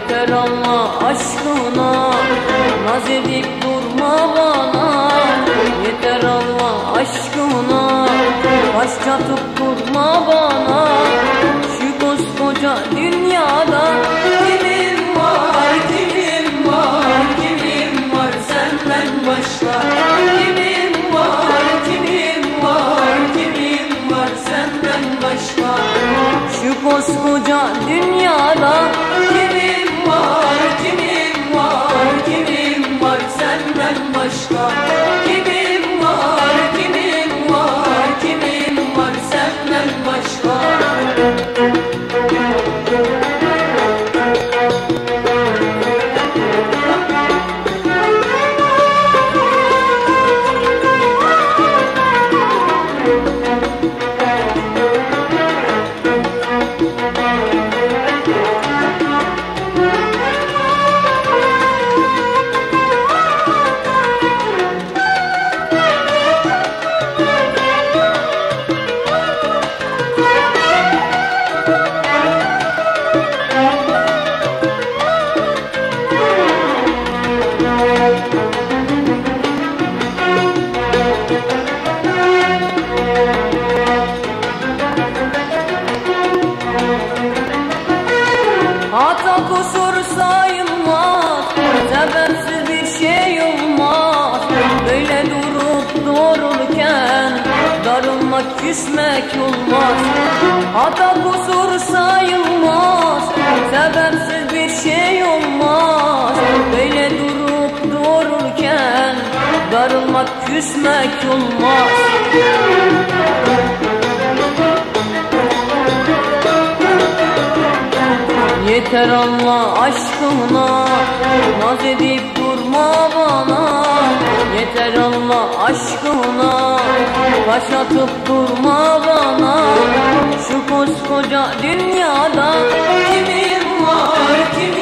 Yeter Allah aşkına, naz edip durma bana. Yeter Allah aşkına, baş çatıp durma bana. Şu koskoca dünyada kimim var, kimim var, kimim var senden başka? Kimim var, kimim var, kimim var senden başka? Şu koskoca dünyada kimim var, kimim var, kimim var senden başka? Kimim var, kimim var, kimim var senden başka? Hata kusur sayılmaz, sebepsiz bir şey olmaz. Böyle durup doğrulurken darılmak, küsmek olmaz. Hata kusur sayılmaz, sebepsiz bir şey olmaz. Böyle durup doğrulurken darılmak, küsmek olmaz. Yeter Allah aşkına, naz edip durma bana. Yeter Allah aşkına, baş atıp durma bana. Şu koskoca dünyada kimim var, kimim